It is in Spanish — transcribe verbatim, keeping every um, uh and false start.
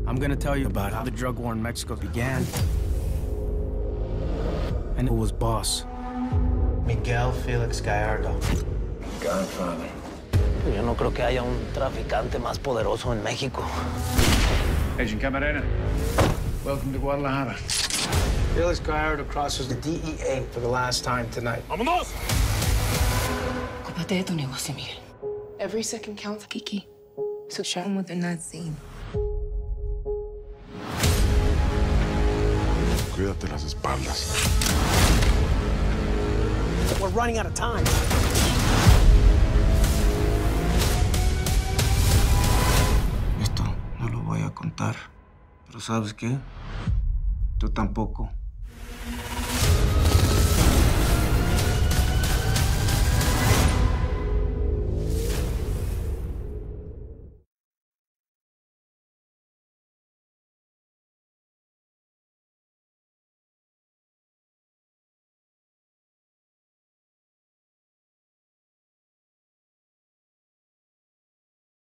I'm gonna tell you about how the drug war in Mexico began. And who was boss. Miguel Felix Gallardo. Godfather. Yo no creo que haya un traficante más poderoso en México. Agent Camarena, welcome to Guadalajara. Felix Gallardo crosses the D E A for the last time tonight. ¡Vámonos! Ocúpate de tu negocio, Miguel. Every second counts, Kiki. So show them what they're not seeing. Cuídate las espaldas. We're running out of time. Esto no lo voy a contar. Pero ¿sabes qué? Tú tampoco.